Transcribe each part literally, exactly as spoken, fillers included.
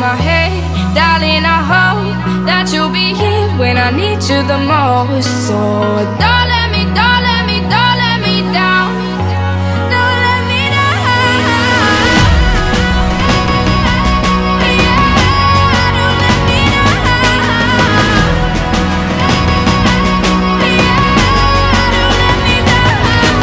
my head. Darling, I hope that you'll be here when I need you the most. So don't let me, don't let me, don't let me down. Don't let me down. Yeah, don't let me down. Yeah, don't let me down.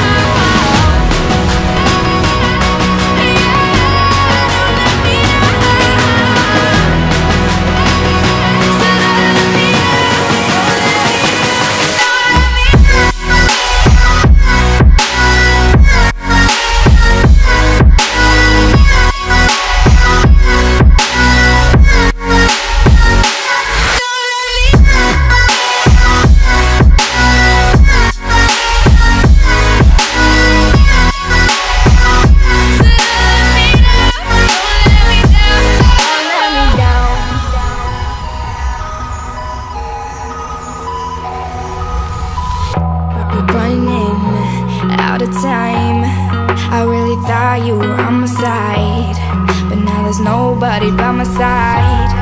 Running out of time, I really thought you were on my side, but now there's nobody by my side.